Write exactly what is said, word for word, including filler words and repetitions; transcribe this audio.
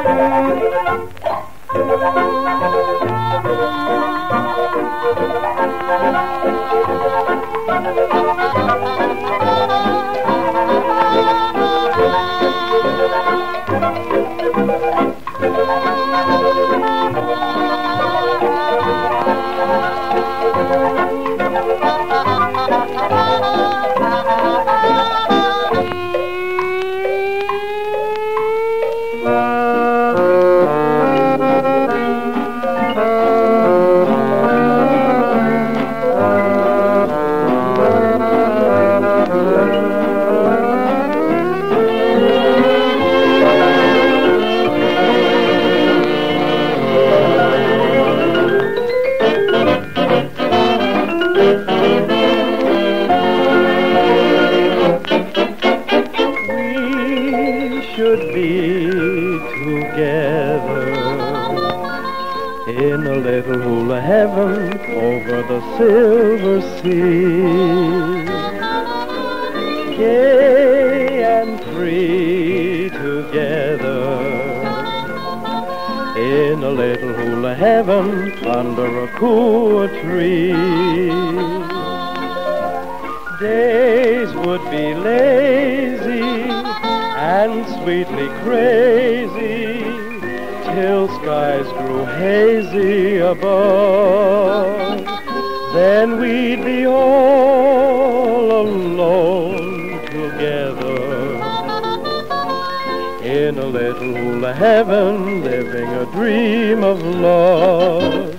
Should be together in a little hula heaven over the silver sea, gay and free together in a little hula heaven under a cool tree. Days would be lazy and sweetly crazy till skies grew hazy above. Then we'd be all alone together in a little hula heaven, living a dream of love.